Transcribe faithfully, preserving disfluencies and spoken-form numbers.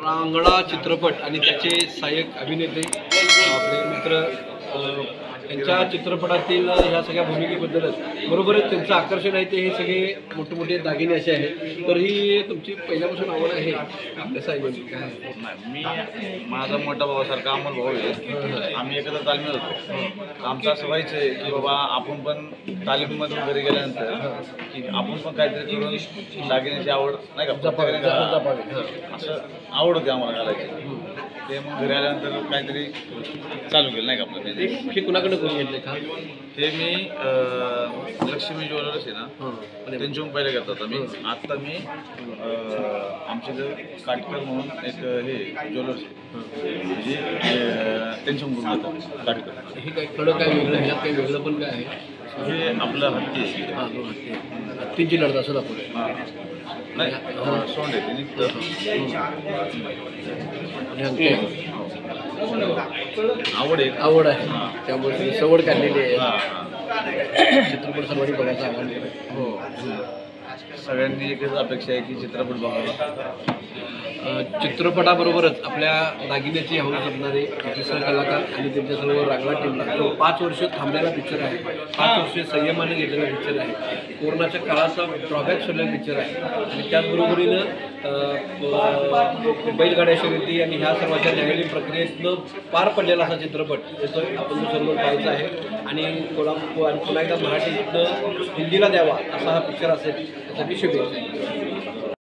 रांगडा चित्रपट आणि त्याचे सहाय्यक अभिनेते आपले मित्र त्यांच्या चित्रपटातील ह्या सगळ्या भूमिकेबद्दलच बरोबरच त्यांचं आकर्षण आहे ते हे सगळे मोठे मोठे दागिने असे आहेत. तर ही तुमची पहिल्यापासून आवड आहे कसं आहे काय? मी माझा मोठा भावासारखा अमोल भाऊ आहे. आम्ही एकत्र तालमीत होतो. आमचं असं व्हायचं आहे की बाबा आपण पण तालीममधून घरी गेल्यानंतर की आपण पण काहीतरी करून दागिन्याची आवड नाही का असं आवड होती आम्हाला घालायची. ते मग घरी आल्यानंतर काहीतरी चालू केलं नाही का आपलं. हे कुणाकडे करून घेतले का? हे मी लक्ष्मी ज्वेलर्स आहे ना त्यांच्याहून पहिले घेत होता मी. आत्ता मी आमच्या इथं काटकर म्हणून एक हे ज्वेलर्स आहे म्हणजे त्यांच्याहून करून घेतात काटकर. हे काय थोडं काय वेगळं ह्यात काही वेगळं पण काय आहे? हे आपलं हत्ती आहे. हां दोन हत्ती हत्तींची लढत असं दाखवलं हां नाही सोंड आहे निघतं आवड आहे आवड आहे त्यामुळे सवड काढलेली आहे. चित्रपट सर्वांनी बघायचा आव्हान हो सगळ्यांनी एकच अपेक्षा आहे की चित्रपट बघावा. चित्रपटाबरोबरच आपल्या दागिन्याची हौस असणारे दुसरे कलाकार आणि त्यांच्या सर्व रांगडा टीमला तो पाच वर्ष थांबलेला पिक्चर आहे. पाच वर्ष संयमाने घेतलेला पिक्चर आहे. कोरोनाच्या काळाचा ड्रॉबॅक ठरलेला पिक्चर आहे आणि त्याचबरोबरीनं बैलगाड्या शर्यती आणि ह्या सर्वांच्या न्यायालयीन प्रक्रियेतनं पार पडलेला असा चित्रपट त्याचं आपण सर्व पाहायचा आहे आणि कोल्हापूर आणि पुन्हा एकदा मराठीतनं हिंदीला द्यावा असा हा पिक्चर असेल त्यासाठी शुभेच्छा.